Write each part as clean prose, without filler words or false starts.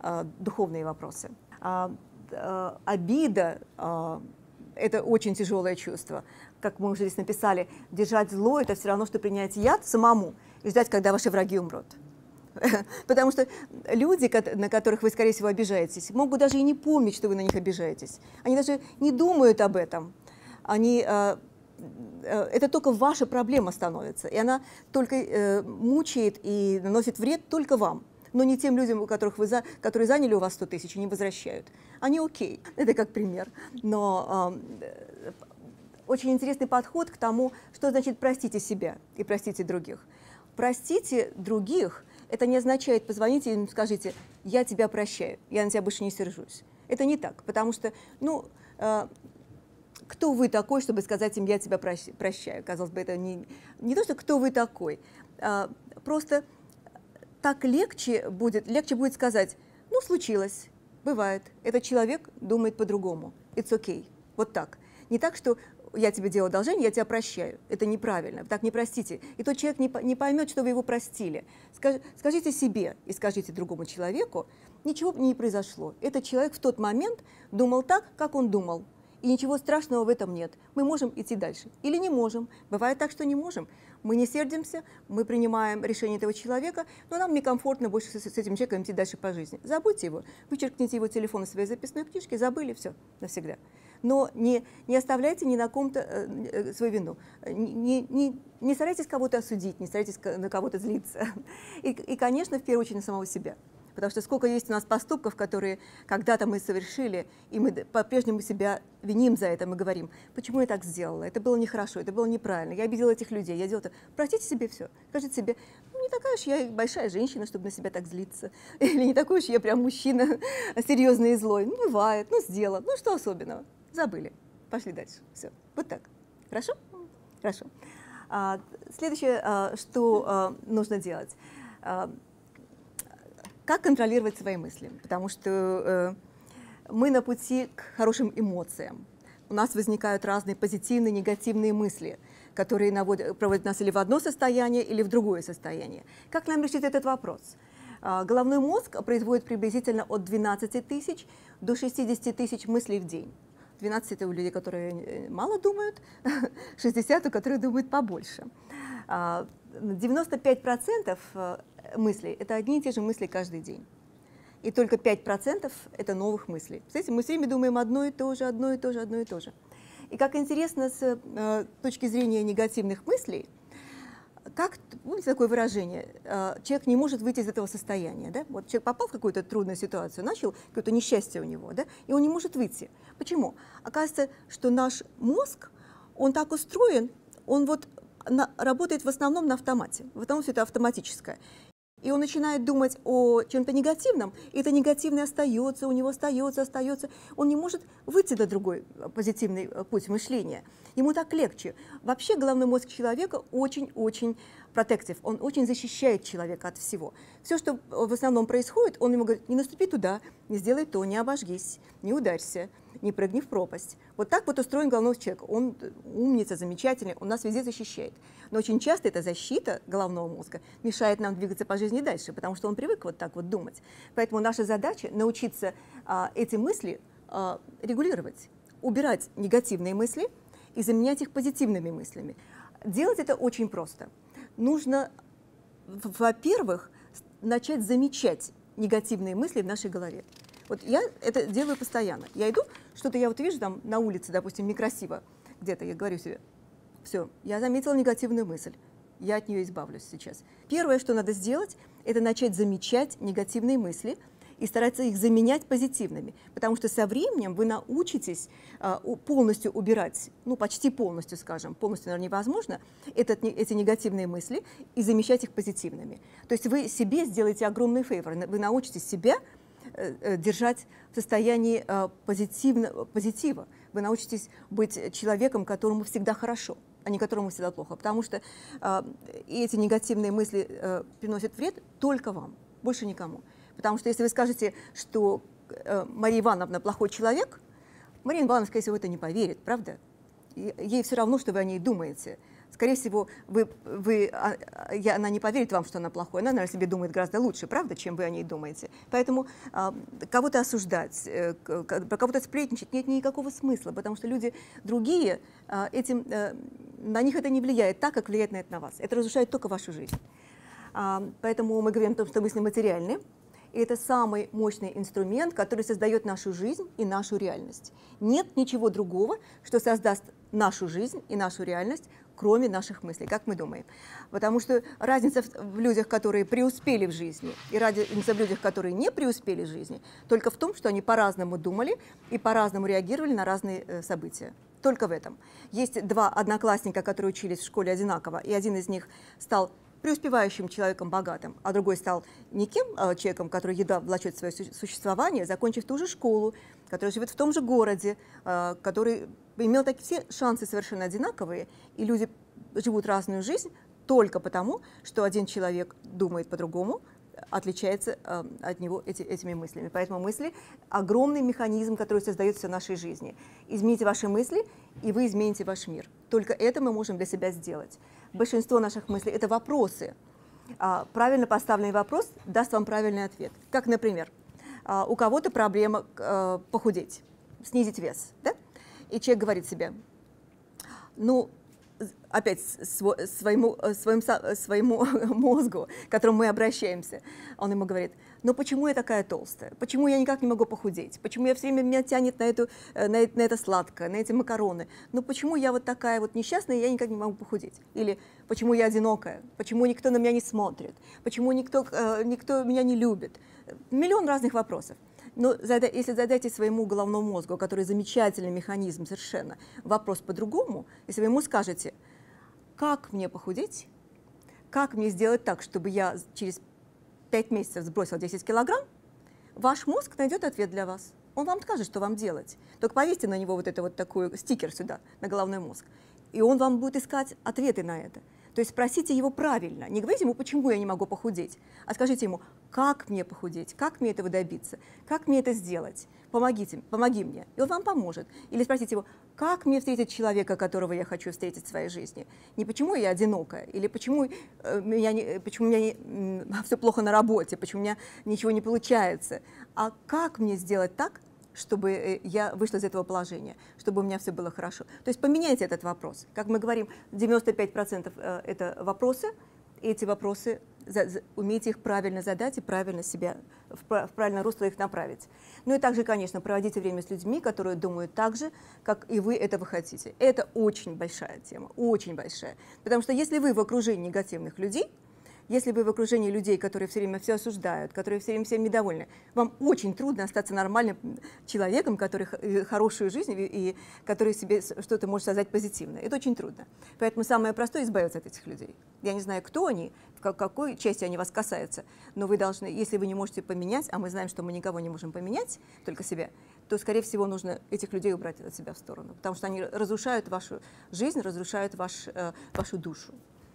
духовные вопросы. Обида это очень тяжелое чувство. Как мы уже здесь написали, держать зло – это все равно, что принять яд самому и ждать, когда ваши враги умрут. Потому что люди, на которых вы, скорее всего, обижаетесь, могут даже и не помнить, что вы на них обижаетесь. Они даже не думают об этом. Это только ваша проблема становится, и она только мучает и наносит вред только вам, но не тем людям, которые заняли у вас 100 тысяч и не возвращают. Они окей, это как пример. Но очень интересный подход к тому, что значит простите себя и простите других. Простите других – это не означает, позвоните им, скажите, я тебя прощаю, я на тебя больше не сержусь. Это не так, потому что, кто вы такой, чтобы сказать им, я тебя прощаю? Казалось бы, это не то, что кто вы такой, просто так легче будет сказать, случилось, бывает, этот человек думает по-другому, it's okay, вот так. Не так, что я тебе делаю одолжение, я тебя прощаю. Это неправильно, так не простите. И тот человек не поймет, что вы его простили. Скажите себе и скажите другому человеку, ничего не произошло. Этот человек в тот момент думал так, как он думал. И ничего страшного в этом нет. Мы можем идти дальше. Или не можем. Бывает так, что не можем. Мы не сердимся, мы принимаем решение этого человека, но нам некомфортно больше с этим человеком идти дальше по жизни. Забудьте его, вычеркните его телефон из своей записной книжки, забыли, все, навсегда. Но не оставляйте ни на ком-то свою вину. Не старайтесь кого-то осудить, не старайтесь на кого-то злиться. И, конечно, в первую очередь на самого себя. Потому что сколько есть у нас поступков, которые когда-то мы совершили, и мы по-прежнему себя виним за это, мы говорим, почему я так сделала, это было нехорошо, это было неправильно, я обидела этих людей, я делала это. Простите себе все, скажите себе, не такая уж я большая женщина, чтобы на себя так злиться, или не такой уж я прям мужчина серьезный и злой, бывает, сделала, что особенного, забыли, пошли дальше, все, вот так, хорошо? Хорошо. Следующее, что нужно делать. Как контролировать свои мысли? Потому что мы на пути к хорошим эмоциям. У нас возникают разные позитивные, негативные мысли, которые проводят нас или в одно состояние, или в другое состояние. Как нам решить этот вопрос? Головной мозг производит приблизительно от 12 тысяч до 60 тысяч мыслей в день. 12 – это у людей, которые мало думают, 60 – у которых думают побольше. 95% мыслей – это одни и те же мысли каждый день. И только 5% – это новых мыслей. Представляете, мы все время думаем одно и то же, одно и то же, одно и то же. И как интересно с точки зрения негативных мыслей, помните такое выражение, человек не может выйти из этого состояния. Да? Вот человек попал в какую-то трудную ситуацию, начал какое-то несчастье у него, да? И он не может выйти. Почему? Оказывается, что наш мозг, он так устроен, он работает в основном на автомате, в основном все это автоматическое. И он начинает думать о чем-то негативном, и это негативное остается, у него остается. Он не может выйти на другой позитивный путь мышления. Ему так легче. Вообще головной мозг человека очень-очень протектив, он очень защищает человека от всего. Все, что в основном происходит, он ему говорит, не наступи туда, не сделай то, не обожгись, не ударься, не прыгни в пропасть. Вот так вот устроен головной мозг человека. Он умница, замечательный, он нас везде защищает. Но очень часто эта защита головного мозга мешает нам двигаться по жизни дальше, потому что он привык вот так вот думать. Поэтому наша задача научиться эти мысли регулировать, убирать негативные мысли и заменять их позитивными мыслями. Делать это очень просто. Нужно, во-первых, начать замечать негативные мысли в нашей голове. Вот я это делаю постоянно. Я иду, что-то я вижу там на улице, допустим, некрасиво где-то, я говорю себе, все, я заметила негативную мысль, я от нее избавлюсь сейчас. Первое, что надо сделать, это начать замечать негативные мысли и стараться их заменять позитивными, потому что со временем вы научитесь полностью убирать, почти полностью, скажем, полностью, наверное, невозможно, эти негативные мысли и замещать их позитивными. То есть вы себе сделаете огромный фейвор, вы научитесь себя держать в состоянии позитива. Вы научитесь быть человеком, которому всегда хорошо, а не которому всегда плохо, потому что эти негативные мысли приносят вред только вам, больше никому. Потому что если вы скажете, что Мария Ивановна плохой человек, Мария Ивановна, скорее всего, это не поверит, правда? Ей все равно, что вы о ней думаете. скорее всего, она не поверит вам, что она плохой, она, наверное, себе думает гораздо лучше, правда, чем вы о ней думаете. Поэтому кого-то осуждать, про кого-то сплетничать нет никакого смысла, потому что люди другие, на них это не влияет так, как влияет на вас. Это разрушает только вашу жизнь. Поэтому мы говорим о том, что мысли материальны. И это самый мощный инструмент, который создает нашу жизнь и нашу реальность. Нет ничего другого, что создаст нашу жизнь и нашу реальность, кроме наших мыслей, как мы думаем. Потому что разница в людях, которые преуспели в жизни, и разница в людях, которые не преуспели в жизни, только в том, что они по-разному думали и по-разному реагировали на разные события. Только в этом. Есть два одноклассника, которые учились в школе одинаково, и один из них стал преуспевающим человеком богатым, а другой стал никем человеком, который едва влачет свое существование, закончив ту же школу, который живет в том же городе, который имел все шансы совершенно одинаковые, и люди живут разную жизнь только потому, что один человек думает по-другому, отличается от него этими мыслями. Поэтому мысли – огромный механизм, который создается в нашей жизни. Измените ваши мысли, и вы измените ваш мир. Только это мы можем для себя сделать. Большинство наших мыслей – это вопросы. Правильно поставленный вопрос даст вам правильный ответ. Как, например, у кого-то проблема похудеть, снизить вес. Да? И человек говорит себе, ну, опять своему мозгу, к которому мы обращаемся, он ему говорит, ну почему я такая толстая, почему я никак не могу похудеть, почему я все время меня тянет на это сладкое, на эти макароны, ну почему я вот такая вот несчастная, и я никак не могу похудеть, или почему я одинокая, почему никто на меня не смотрит, почему никто меня не любит, миллион разных вопросов. Но если задайте своему головному мозгу, который замечательный механизм совершенно, вопрос по-другому, если вы ему скажете, как мне похудеть, как мне сделать так, чтобы я через 5 месяцев сбросил 10 килограмм, ваш мозг найдет ответ для вас. Он вам скажет, что вам делать. Только повесьте на него вот такой стикер сюда, на головной мозг, и он вам будет искать ответы на это. То есть спросите его правильно. Не говорите ему, почему я не могу похудеть, а скажите ему, как мне похудеть, как мне этого добиться, как мне это сделать, помоги мне. И он вам поможет. Или спросите его, как мне встретить человека, которого я хочу встретить в своей жизни. Не почему я одинокая, или почему у меня все плохо на работе, почему у меня ничего не получается, а как мне сделать так, чтобы я вышла из этого положения, чтобы у меня все было хорошо. То есть поменяйте этот вопрос. Как мы говорим, 95% это вопросы, и эти вопросы умейте их правильно задать и правильно себя, в правильное русло их направить. Ну и также, конечно, проводите время с людьми, которые думают так же, как и вы этого хотите. Это очень большая тема, очень большая. Потому что если вы в окружении негативных людей, если вы в окружении людей, которые все время все осуждают, которые все время всем недовольны, вам очень трудно остаться нормальным человеком, который хорошую жизнь и который себе что-то может создать позитивное. Это очень трудно. Поэтому самое простое – избавиться от этих людей. Я не знаю, кто они, в какой части они вас касаются, но вы должны, если вы не можете поменять, а мы знаем, что мы никого не можем поменять, только себя, то, скорее всего, нужно этих людей убрать от себя в сторону, потому что они разрушают вашу жизнь, разрушают вашу душу.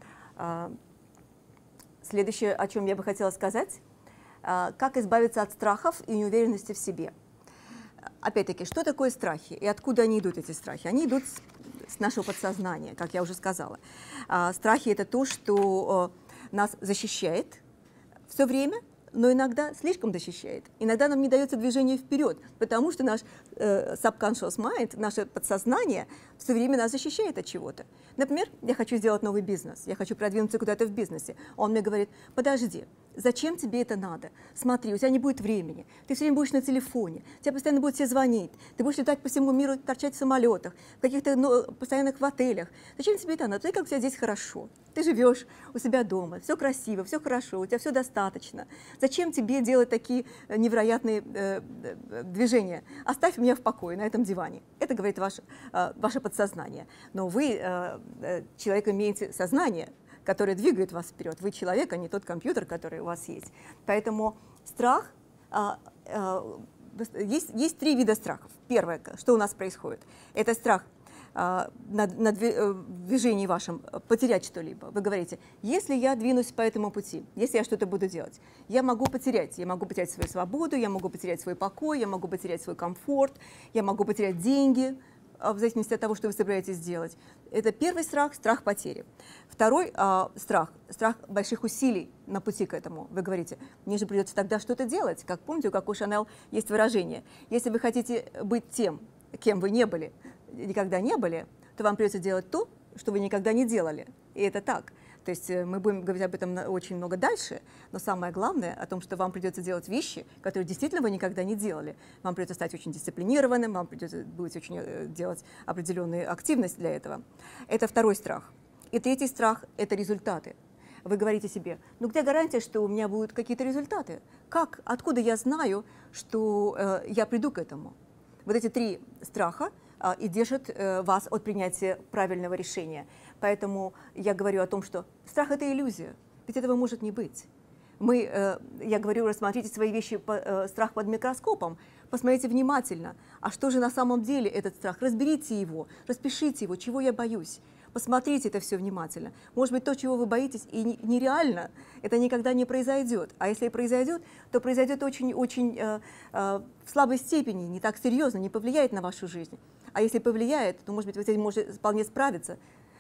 Следующее, о чем я бы хотела сказать, как избавиться от страхов и неуверенности в себе. Опять-таки, что такое страхи и откуда они идут, эти страхи? Они идут с нашего подсознания, как я уже сказала. Страхи – это то, что нас защищает все время, но иногда слишком защищает. Иногда нам не дается движение вперед, потому что наш subconscious mind, наше подсознание все время нас защищает от чего-то. Например, я хочу сделать новый бизнес, я хочу продвинуться куда-то в бизнесе. Он мне говорит, подожди, зачем тебе это надо? Смотри, у тебя не будет времени, ты все время будешь на телефоне, тебе постоянно будут все звонить, ты будешь летать по всему миру, торчать в самолетах, в каких-то постоянных в отелях. Зачем тебе это надо? Смотри, как у тебя здесь хорошо. Ты живешь у себя дома, все красиво, все хорошо, у тебя все достаточно. Зачем тебе делать такие невероятные движения? Оставь меня в покое на этом диване. Это говорит ваше подсознание. Но вы, человек, имеете сознание, которое двигает вас вперед. Вы человек, а не тот компьютер, который у вас есть. Поэтому страх, есть 3 вида страхов. Первое, что у нас происходит, это страх на движении вашем потерять что-либо. Вы говорите, если я двинусь по этому пути, если я что-то буду делать, я могу потерять свою свободу, я могу потерять свой покой, я могу потерять свой комфорт, я могу потерять деньги. в зависимости от того, что вы собираетесь сделать. Это первый страх, страх потери. Второй страх, страх больших усилий на пути к этому. Вы говорите, мне же придется тогда что-то делать. Как помните, как у Шанель есть выражение. Если вы хотите быть тем, кем вы не были, никогда не были, то вам придется делать то, что вы никогда не делали. И это так. То есть мы будем говорить об этом очень много дальше, но самое главное о том, что вам придется делать вещи, которые действительно вы никогда не делали. Вам придется стать очень дисциплинированным, вам придется делать определенную активность для этого. Это второй страх. И третий страх – это результаты. Вы говорите себе, ну где гарантия, что у меня будут какие-то результаты? Как, откуда я знаю, что я приду к этому? Вот эти три страха и держат вас от принятия правильного решения. Поэтому я говорю о том, что страх – это иллюзия, ведь этого может не быть. Я говорю, рассмотрите свои вещи, страх под микроскопом, посмотрите внимательно, а что же на самом деле этот страх, разберите его, распишите его, чего я боюсь. Посмотрите это все внимательно. Может быть, то, чего вы боитесь, и нереально, это никогда не произойдет. А если и произойдет, то произойдет очень-очень в слабой степени, не так серьезно, не повлияет на вашу жизнь. А если повлияет, то, может быть, вы с этим можете вполне справиться.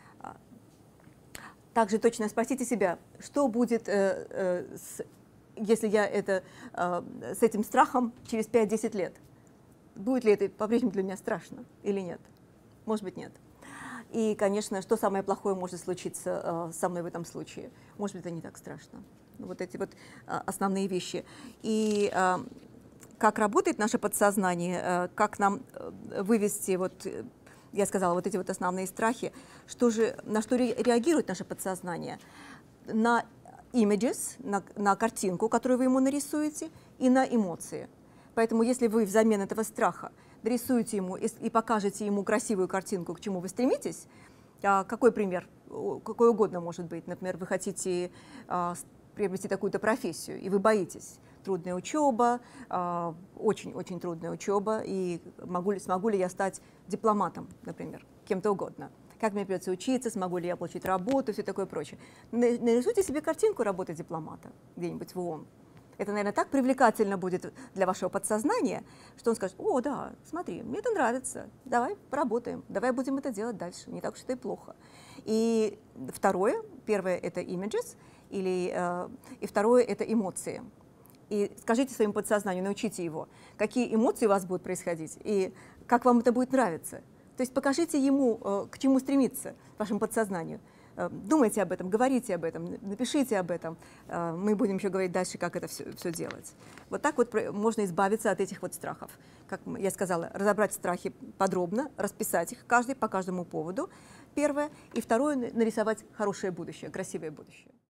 Также точно спросите себя, что будет, если я с этим страхом через 5-10 лет. Будет ли это по-прежнему для меня страшно или нет? Может быть, нет. И, конечно, что самое плохое может случиться со мной в этом случае? Может быть, это не так страшно. Вот эти вот основные вещи. И как работает наше подсознание, как нам вывести, вот, я сказала, вот эти вот основные страхи, на что реагирует наше подсознание? На images, на картинку, которую вы ему нарисуете, и на эмоции. Поэтому если вы взамен этого страха нарисуете ему и покажете ему красивую картинку, к чему вы стремитесь, какой пример, какой угодно может быть. Например, вы хотите приобрести такую-то профессию, и вы боитесь. Трудная учеба, очень-очень трудная учеба, и смогу ли я стать дипломатом, например, кем-то угодно. Как мне придется учиться, смогу ли я получить работу, все такое прочее. Нарисуйте себе картинку работы дипломата где-нибудь в ООН. Это, наверное, так привлекательно будет для вашего подсознания, что он скажет: о, да, смотри, мне это нравится, давай поработаем, давай будем это делать дальше, не так уж это и плохо. И первое – это images, и второе – это эмоции. И скажите своему подсознанию, научите его, какие эмоции у вас будут происходить, и как вам это будет нравиться. То есть покажите ему, к чему стремиться, вашему подсознанию. Думайте об этом, говорите об этом, напишите об этом. Мы будем еще говорить дальше, как это все делать. Вот так вот можно избавиться от этих вот страхов. Как я сказала, разобрать страхи подробно, расписать их каждый по каждому поводу. Первое. И второе, нарисовать хорошее будущее, красивое будущее.